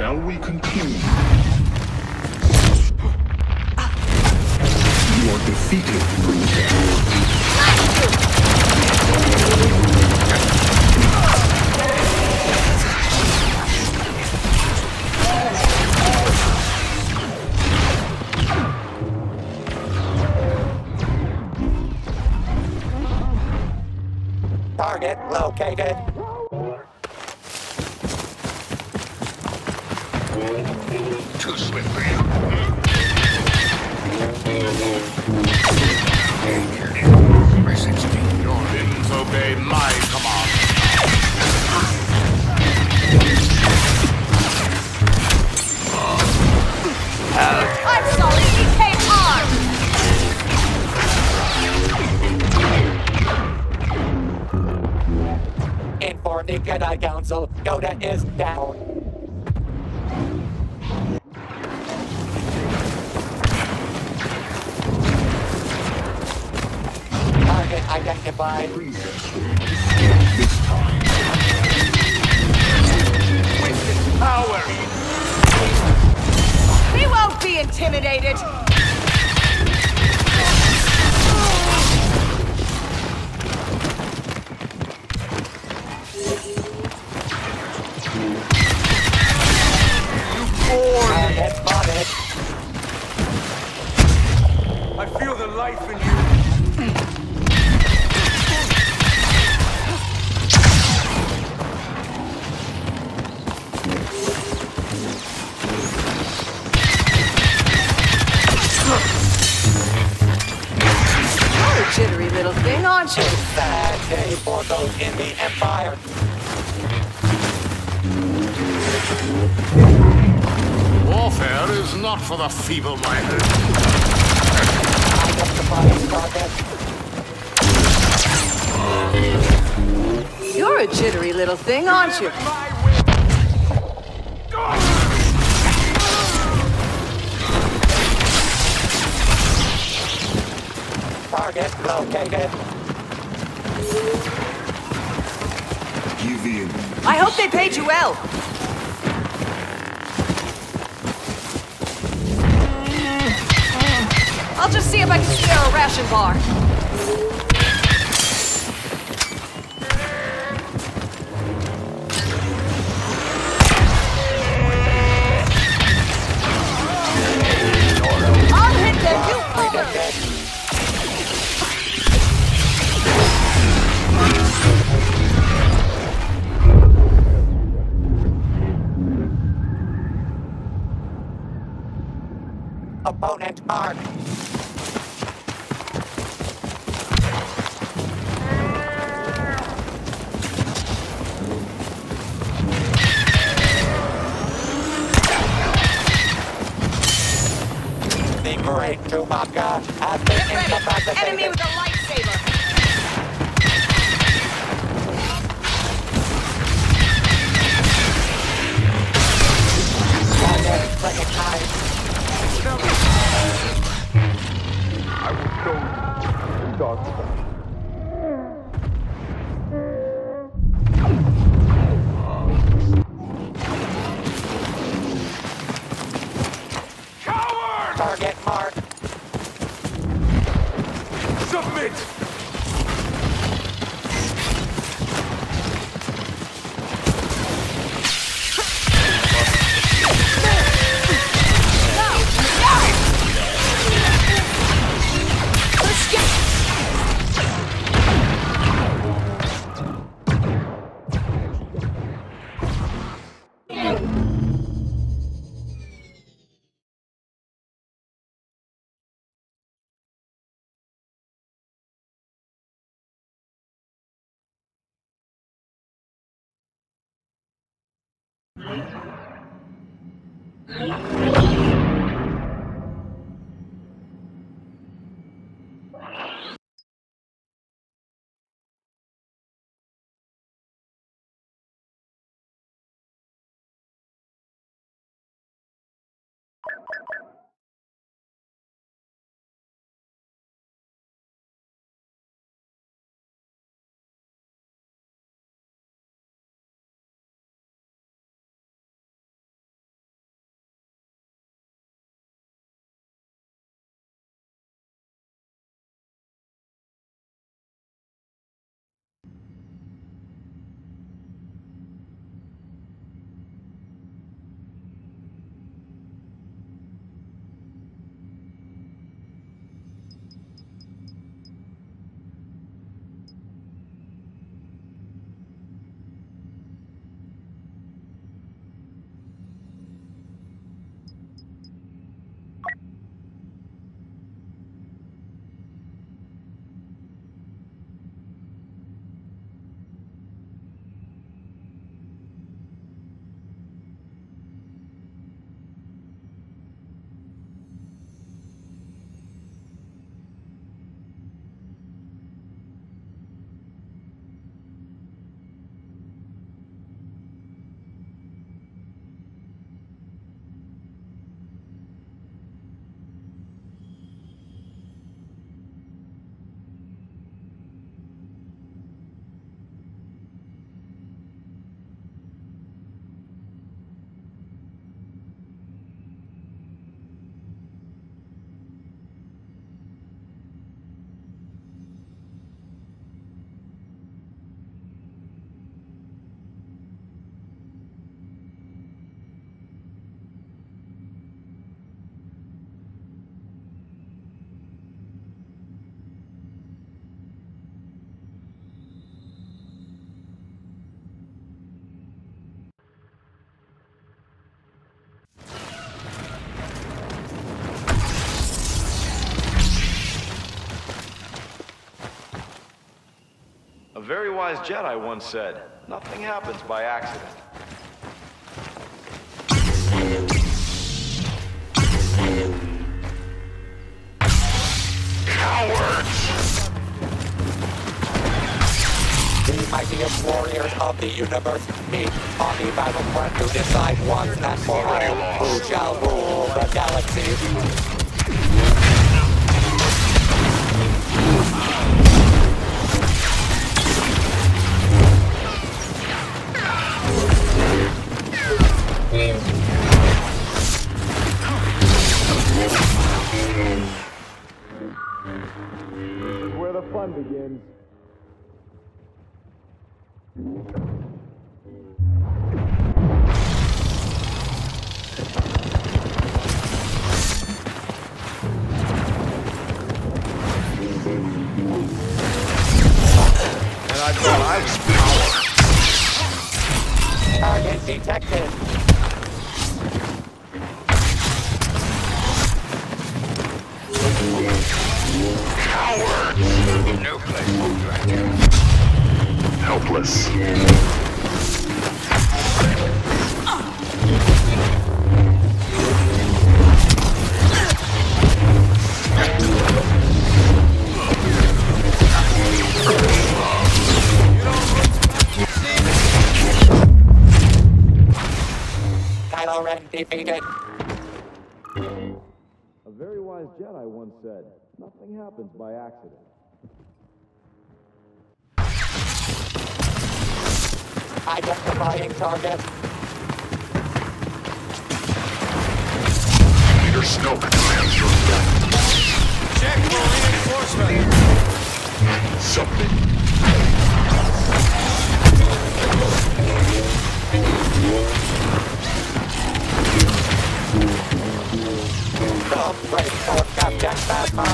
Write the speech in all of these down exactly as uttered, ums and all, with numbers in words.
Shall we continue? You are defeated, princess. Target located. Too swift for you. Your limbs obey my command. I'm sorry, he came armed! Inform the Jedi Council. Yoda is down. Target identified. Princess will be destroyed this time. With power. We won't be intimidated! Target spotted. I feel the life in you. You're a jittery little thing, aren't you? Sad day for those in the Empire. Warfare is not for the feeble-minded. Identifying target. You're a jittery little thing, aren't you? Target located. Give in. I hope they paid you well. I'll just see if I can spare a ration bar. I'll hit them, you fucker! Opponent marked. The great Chewbacca has been Get ready! incapacitated. Enemy with a lightsaber! Target recognized. I will show you the dark side. Coward! Target marked. Submit! very wise Jedi once said, nothing happens by accident. Cowards! The mightiest warriors of the universe meet on the battlefront to decide once and for all who shall rule the galaxy. Where the fun begins. And I thought I was power. Target detected. Cowards! No place for you. Helpless. Kylo Ren defeated. A very wise Jedi once said, nothing happens by accident. Identifying target. Leader Snoke commands your death. Check for reinforcement! Submit. Come ready for Captain Phasma.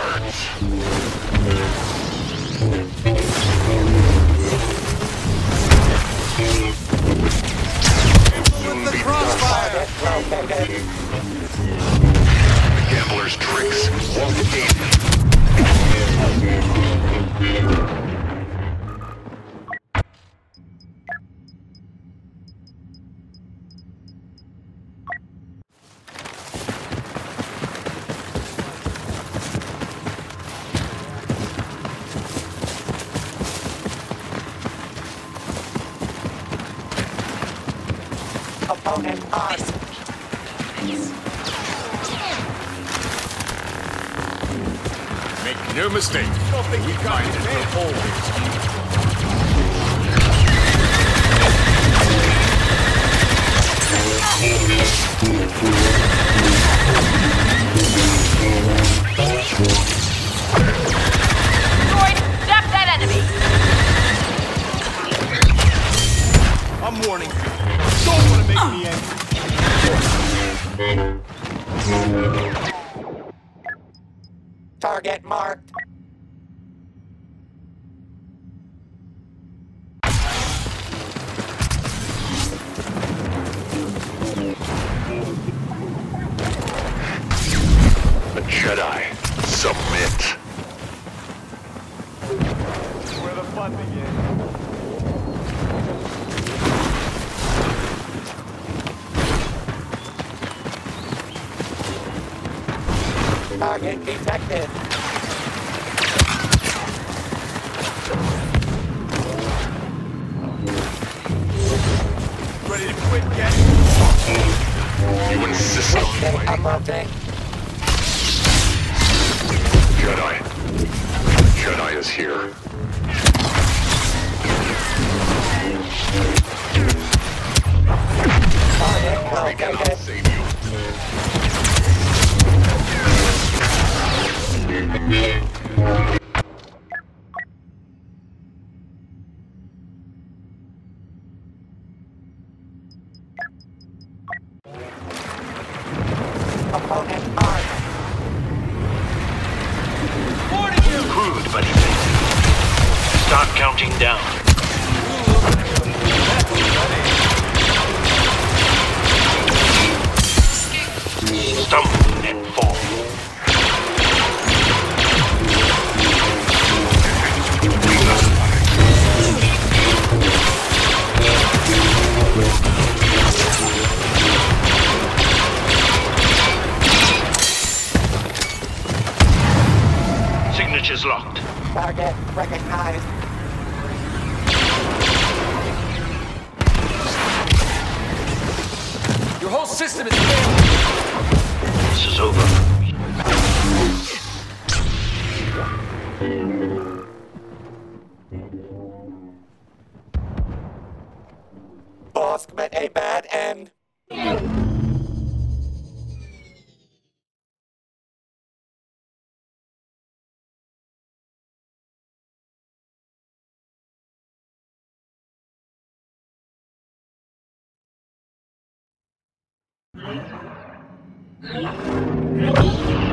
With the crossfire! Target located. The gambler's tricks won't aid me. Opponent armed. Make no mistake. Don't think we got it. Droid, zap that enemy! I'm warning you. Don't want to make me angry. Target marked. The Jedi, submit. Where the fun begins. Target detected. Ready to quit yet? You insist on They fighting. approaching. Jedi. Jedi is here. Target Army cannot located. save you. Opponent armed. Crude, but effective. Start counting down. Stumble and fall. is locked. Target recognized. Your whole system is failing. This is over. Bosk met a bad end. Thank you.